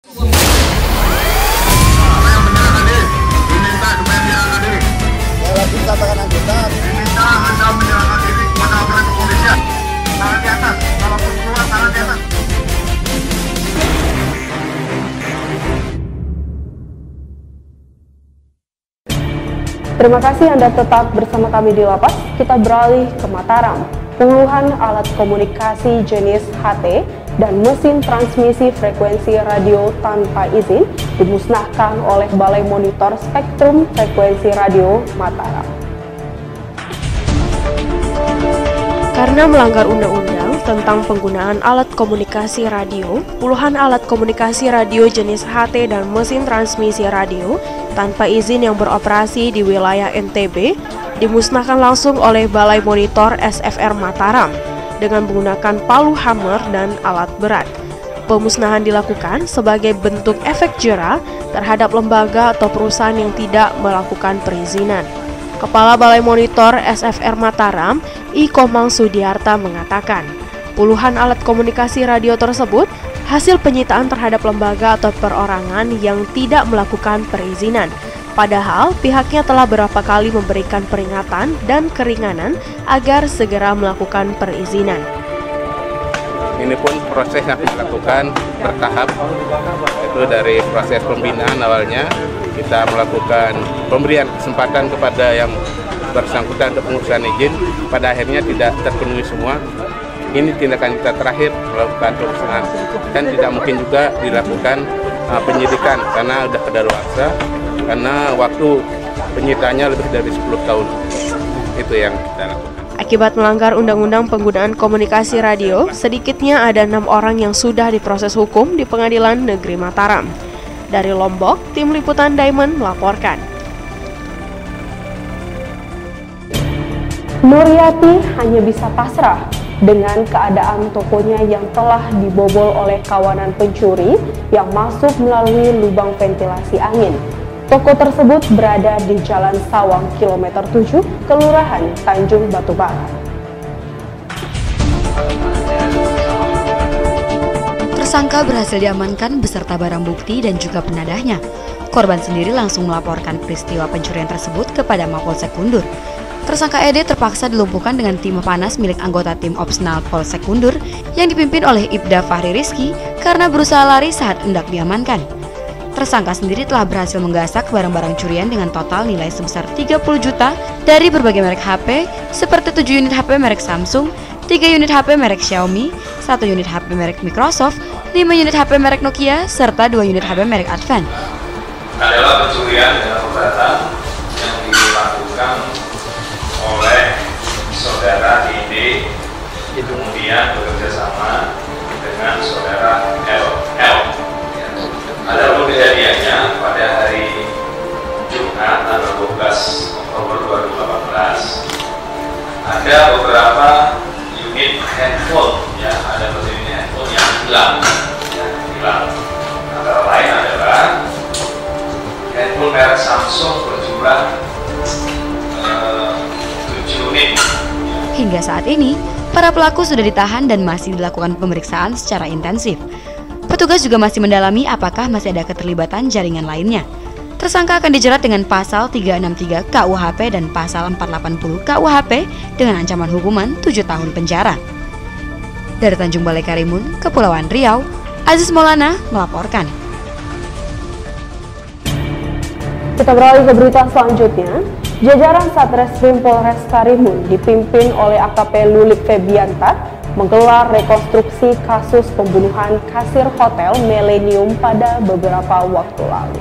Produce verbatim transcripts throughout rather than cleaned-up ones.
Terima kasih Anda tetap bersama kami di Lapas. Kita beralih ke Mataram. Puluhan alat komunikasi jenis H T dan mesin transmisi frekuensi radio tanpa izin dimusnahkan oleh Balai Monitor Spektrum Frekuensi Radio Mataram. Karena melanggar undang-undang tentang penggunaan alat komunikasi radio, puluhan alat komunikasi radio jenis H T dan mesin transmisi radio tanpa izin yang beroperasi di wilayah N T B dimusnahkan langsung oleh Balai Monitor S F R Mataram dengan menggunakan palu hammer dan alat berat. Pemusnahan dilakukan sebagai bentuk efek jera terhadap lembaga atau perusahaan yang tidak melakukan perizinan. Kepala Balai Monitor S F R Mataram, I Komang Sudiarta mengatakan, puluhan alat komunikasi radio tersebut hasil penyitaan terhadap lembaga atau perorangan yang tidak melakukan perizinan. Padahal pihaknya telah beberapa kali memberikan peringatan dan keringanan agar segera melakukan perizinan. Ini pun proses yang dilakukan bertahap, itu dari proses pembinaan awalnya kita melakukan pemberian kesempatan kepada yang bersangkutan untuk pengurusan izin, pada akhirnya tidak terpenuhi semua. Ini tindakan kita terakhir melakukan pemusnahan dan tidak mungkin juga dilakukan uh, penyidikan karena sudah kadaluarsa, karena waktu penyitaannya lebih dari sepuluh tahun. Itu yang kita lakukan. Akibat melanggar Undang-Undang Penggunaan Komunikasi Radio, sedikitnya ada enam orang yang sudah diproses hukum di Pengadilan Negeri Mataram. Dari Lombok, tim liputan Diamond melaporkan. Nuryati hanya bisa pasrah dengan keadaan tokonya yang telah dibobol oleh kawanan pencuri yang masuk melalui lubang ventilasi angin. Toko tersebut berada di Jalan Sawang kilometer tujuh, Kelurahan Tanjung Batubara. Tersangka berhasil diamankan beserta barang bukti dan juga penadahnya. Korban sendiri langsung melaporkan peristiwa pencurian tersebut kepada Mapolsek Kundur. Tersangka E D terpaksa dilumpuhkan dengan timah panas milik anggota tim Opsnal Polsek Kundur yang dipimpin oleh Ibda Fahri Rizky karena berusaha lari saat hendak diamankan. Tersangka sendiri telah berhasil menggasak barang-barang curian dengan total nilai sebesar tiga puluh juta dari berbagai merek H P seperti tujuh unit H P merek Samsung, tiga unit H P merek Xiaomi, satu unit H P merek Microsoft, lima unit H P merek Nokia, serta dua unit H P merek Advan. Adalah pencurian dengan pemberatan yang dilakukan oleh saudara I D, kemudian bekerja sama dengan saudara L. L. Ada pun kejadiannya pada hari Jumat tanggal dua belas Oktober dua ribu delapan belas. Ada beberapa unit handphone, ya, ada beberapa unit handphone yang hilang, ya, hilang. Antara lain adalah handphone merek Samsung berjumlah uh, tujuh unit. Hingga saat ini, para pelaku sudah ditahan dan masih dilakukan pemeriksaan secara intensif. Petugas juga masih mendalami apakah masih ada keterlibatan jaringan lainnya. Tersangka akan dijerat dengan pasal tiga enam tiga K U H P dan pasal empat delapan nol K U H P dengan ancaman hukuman tujuh tahun penjara. Dari Tanjung Balai Karimun, Kepulauan Riau, Aziz Maulana melaporkan. Kita beralih ke berita selanjutnya. Jajaran Satreskrim Polres Karimun dipimpin oleh A K P Lulik Febianta menggelar rekonstruksi kasus pembunuhan kasir Hotel Millennium pada beberapa waktu lalu.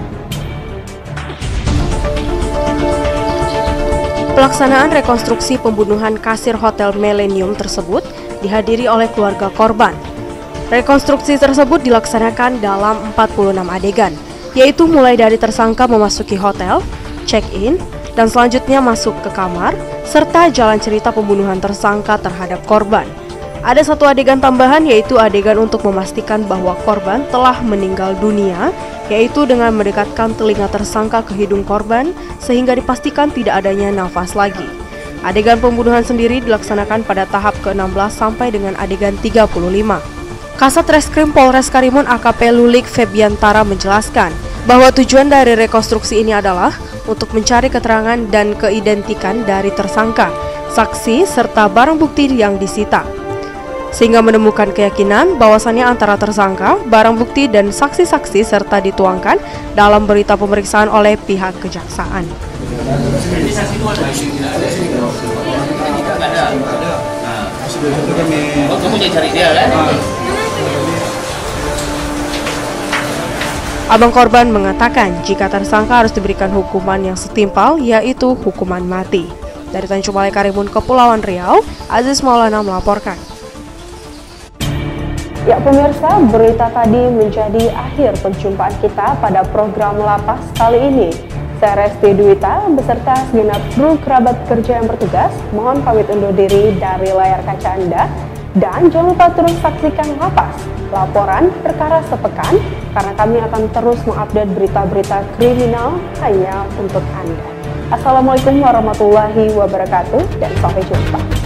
Pelaksanaan rekonstruksi pembunuhan kasir Hotel Millennium tersebut dihadiri oleh keluarga korban. Rekonstruksi tersebut dilaksanakan dalam empat puluh enam adegan, yaitu mulai dari tersangka memasuki hotel, check-in, dan selanjutnya masuk ke kamar, serta jalan cerita pembunuhan tersangka terhadap korban. Ada satu adegan tambahan, yaitu adegan untuk memastikan bahwa korban telah meninggal dunia, yaitu dengan mendekatkan telinga tersangka ke hidung korban sehingga dipastikan tidak adanya nafas lagi. Adegan pembunuhan sendiri dilaksanakan pada tahap ke enam belas sampai dengan adegan tiga puluh lima. Kasat Reskrim Polres Karimun A K P Lulik Febiantara menjelaskan bahwa tujuan dari rekonstruksi ini adalah untuk mencari keterangan dan keidentikan dari tersangka, saksi, serta barang bukti yang disita, sehingga menemukan keyakinan bahwasannya antara tersangka, barang bukti, dan saksi-saksi serta dituangkan dalam berita pemeriksaan oleh pihak kejaksaan. Abang korban mengatakan jika tersangka harus diberikan hukuman yang setimpal, yaitu hukuman mati. Dari Tanjung Balai Karimun, Kepulauan Riau, Aziz Maulana melaporkan. Ya pemirsa, berita tadi menjadi akhir perjumpaan kita pada program Lapas kali ini. Saya Resti Dwita beserta segenap kru kerabat kerja yang bertugas mohon pamit undur diri dari layar kaca Anda. Dan jangan lupa terus saksikan Lapas, laporan perkara sepekan, karena kami akan terus mengupdate berita-berita kriminal hanya untuk Anda. Assalamualaikum warahmatullahi wabarakatuh dan sampai jumpa.